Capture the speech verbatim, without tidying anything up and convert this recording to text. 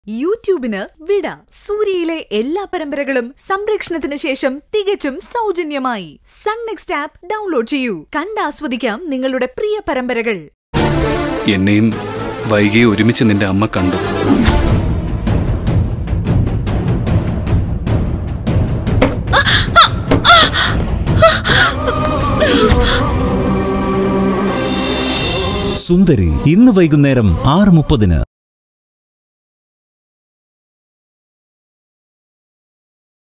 യൂട്യൂബിന് വിട. സൂര്യയിലെ എല്ലാ പരമ്പരകളും സംരക്ഷണത്തിന് ശേഷം തികച്ചും സൗജന്യമായി സൺ നെക്സ്റ്റ് ആപ്പ് ഡൗൺലോഡ് ചെയ്യൂ. കണ്ടാസ്വദിക്കാം നിങ്ങളുടെ പ്രിയ പരമ്പരകൾ. എന്നെയും വൈകിയെ ഒരുമിച്ച് നിന്റെ അമ്മ കണ്ടു. സുന്ദരി ഇന്ന് വൈകുന്നേരം ആറ് മുപ്പതിന്.